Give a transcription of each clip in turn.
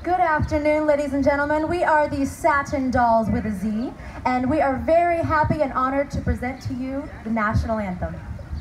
Good afternoon, ladies and gentlemen. We are the Satin Dollz with a Z, and we are very happy and honored to present to you the National Anthem.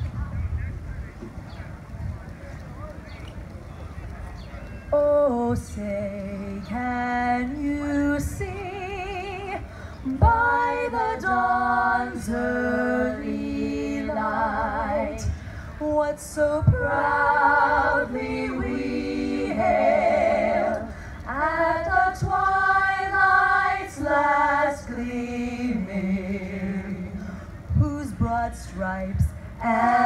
Oh, say, can you see by the dawn's early light what so proudly we hail at the twilight's last gleaming, whose broad stripes and